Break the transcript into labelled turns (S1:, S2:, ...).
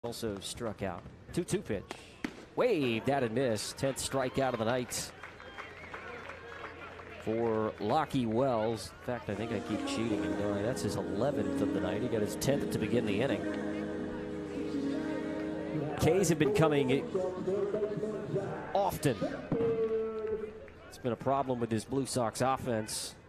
S1: also struck out. 2-2 pitch. Waved that and missed. 10th strikeout of the night for Lachlan Wells. In fact, I think I keep cheating and going. That's his 11th of the night. He got his 10th to begin the inning. K's have been coming often. It's been a problem with this Blue Sox offense.